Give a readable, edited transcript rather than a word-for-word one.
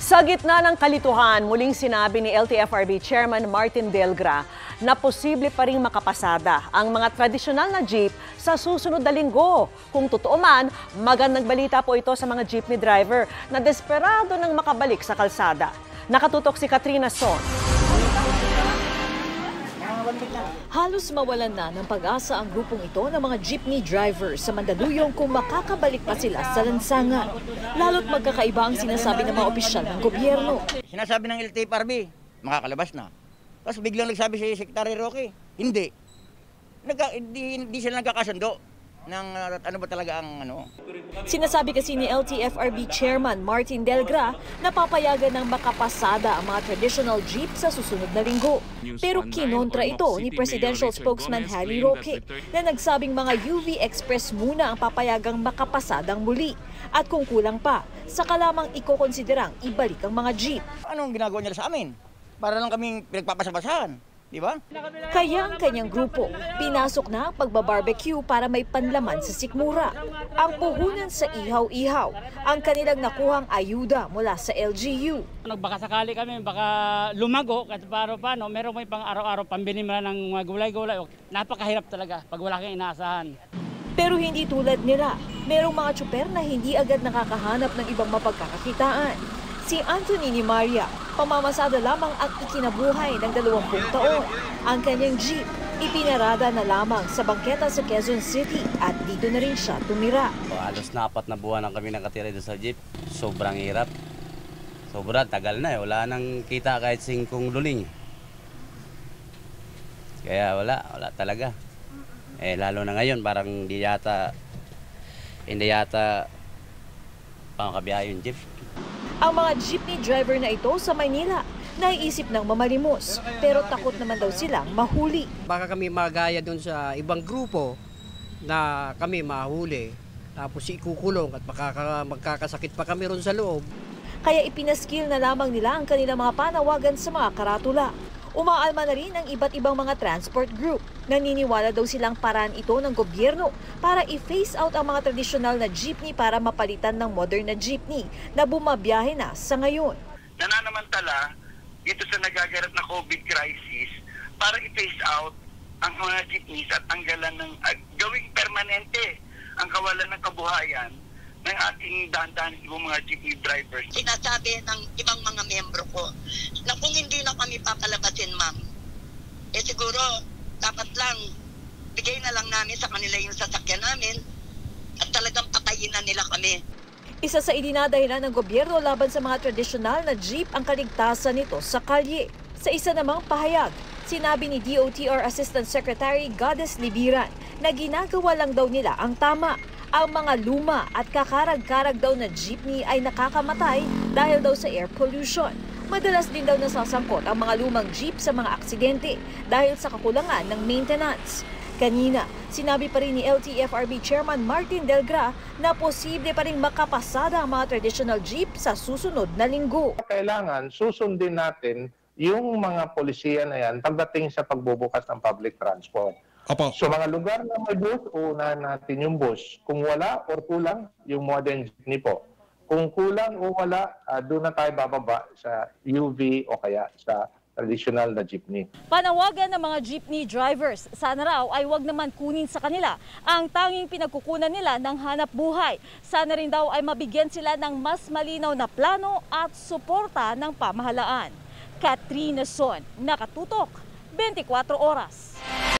Sa gitna ng kalituhan, muling sinabi ni LTFRB Chairman Martin Delgra na posible pa ring makapasada ang mga tradisyonal na jeep sa susunod na linggo. Kung totoo man, magandang balita po ito sa mga jeepney driver na desperado nang makabalik sa kalsada. Nakatutok si Katrina Son. Halos mawalan na ng pag-asa ang grupong ito ng mga jeepney drivers sa Mandaluyong kung makakabalik pa sila sa lansangan. Lalo't magkakaiba ang sinasabi ng mga opisyal ng gobyerno. Sinasabi ng LTFRB, makakalabas na. Tapos biglang nagsabi si Secretary Roque, hindi. Hindi sila nagkakasundo ng ano ba talaga ang ano. Sinasabi kasi ni LTFRB Chairman Martin Delgra na papayagan ng makapasada ang mga traditional jeep sa susunod na linggo. Pero kinontra ito ni Presidential Spokesman Harry Roque na nagsabing mga UV Express muna ang papayagang makapasadang muli. At kung kulang pa, saka lamang ikokonsiderang ibalik ang mga jeep. Anong ginagawa nila sa amin? Para lang kaming pinagpapasabasahan. Diba? Kaya ang kanyang grupo, pinasok na ang pagbabarbecue para may panlaman sa sikmura. Ang puhunan sa ihaw-ihaw, ang kanilang nakuhang ayuda mula sa LGU. Baka sakali kami, baka lumago, kahit paano, meron may pang araw-araw pambili mo ng mga gulay-gulay. Napakahirap talaga pag wala kang inaasahan. Pero hindi tulad nila, merong mga tsuper na hindi agad nakakahanap ng ibang mapagkakakitaan. Si Anthony ni Maria, pamamasada lamang ang ikinabuhay ng 20 taon. Ang kanyang jeep, ipinarada na lamang sa bangketa sa Quezon City at dito na rin siya tumira. Halos na 4 na buwan ang kami nakatira doon sa jeep. Sobrang hirap. Sobrang tagal na wala nang kita kahit 5 luling. Kaya wala talaga. Lalo na ngayon parang hindi yata pangkabiyahe yung jeep. Ang mga jeepney driver na ito sa Maynila, naiisip ng mamalimos, pero takot naman daw silang mahuli. Baka kami magaya doon sa ibang grupo na kami mahuli, tapos ikukulong at magkakasakit pa kami ron sa loob. Kaya ipinaskil na lamang nila ang kanilang mga panawagan sa mga karatula. Umaalma na rin ang iba't ibang mga transport group. Naniniwala daw silang paraan ito ng gobyerno para i-phase out ang mga tradisyonal na jeepney para mapalitan ng modern na jeepney na bumabiyahe na sa ngayon. Nananamantala dito sa nagaganap na COVID crisis para i-phase out ang mga jeepneys at tanggalan ng gawing permanente ang kawalan ng kabuhayan ng ating dahan-dahan ibang mga jeepney drivers. Sinasabi ng ibang mga membro ko na kung hindi na kami papalabasin, ma'am, siguro dapat lang bigay na lang namin sa kanila yung sasakyan namin at talagang patayin na nila kami. Isa sa idinadahilan ng gobyerno laban sa mga tradisyonal na jeep ang kaligtasan nito sa kalye. Sa isa namang pahayag, sinabi ni DOTR Assistant Secretary Goddess Libiran na ginagawa lang daw nila ang tama. Ang mga luma at kakarag-karag daw na jeepney ay nakakamatay dahil daw sa air pollution. Madalas din daw nasasangkot ang mga lumang jeep sa mga aksidente dahil sa kakulangan ng maintenance. Kanina, sinabi pa rin ni LTFRB Chairman Martin Delgra na posible pa rin makapasada ang mga traditional jeep sa susunod na linggo. Kailangan susundin natin yung mga polisiya na yan pagdating sa pagbubukas ng public transport. Opo. So mga lugar na may bus, unahan natin yung bus. Kung wala or kulang, yung modern jeepney po. Kung kulang o wala, doon na tayo bababa sa UV o kaya sa traditional na jeepney. Panawagan ng mga jeepney drivers, sana raw ay wag naman kunin sa kanila ang tanging pinagkukunan nila ng hanap buhay. Sana rin daw ay mabigyan sila ng mas malinaw na plano at suporta ng pamahalaan. Katrina Son, nakatutok, 24 oras.